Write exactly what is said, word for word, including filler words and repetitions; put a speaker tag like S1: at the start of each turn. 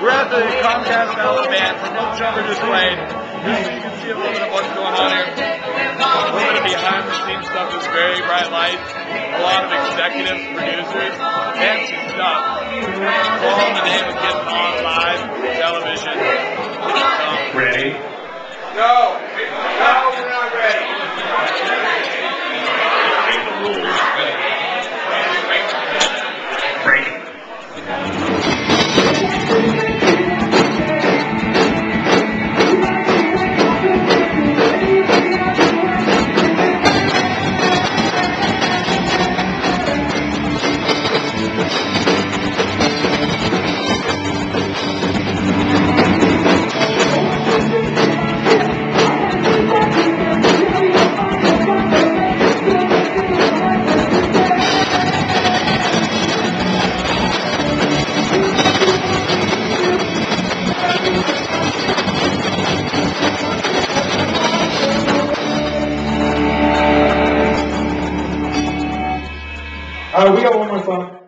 S1: We're at the Comcast Ballot Band. Smokejumper just played. Just so you can see a little bit of what's going on here. A little bit of behind the scenes stuff. There's very bright lights. A lot of executive producers. Fancy stuff. All in the name of getting on live television. So,
S2: Ready?
S1: no. No, we're not ready. Read the rules.
S2: Break.
S3: Uh, we got one more song.